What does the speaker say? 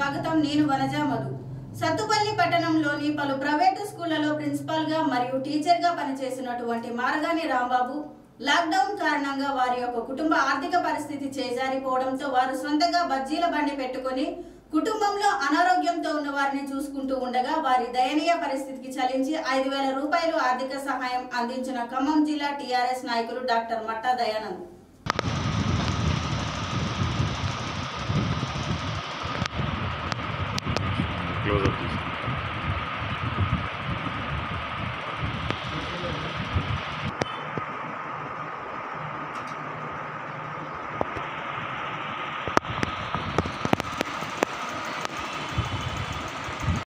స్వాగతం. నేను వనజ మధు. సత్తుపల్లి పట్టణంలోని పలు ప్రైవేటు స్కూళ్లలో ప్రిన్సిపాల్ గా మరియు టీచర్ గా పనిచేసినటువంటి మార్గాని రాంబాబు లాక్డౌన్ కారణంగా వారి యొక్క కుటుంబ ఆర్థిక పరిస్థితి చేజారిపోవడంతో వారు సొంతంగా బజ్జీల బండి పెట్టుకుని కుటుంబంలో అనారోగ్యంతో ఉన్న వారిని చూసుకుంటూ ఉండగా వారి దయనీయ పరిస్థితికి చలించి 5,000 రూపాయలు ఆర్థిక సహాయం అందించిన ఖమ్మం జిల్లా టీఆర్ఎస్ నాయకులు doctor Matta Dayanand. Close up.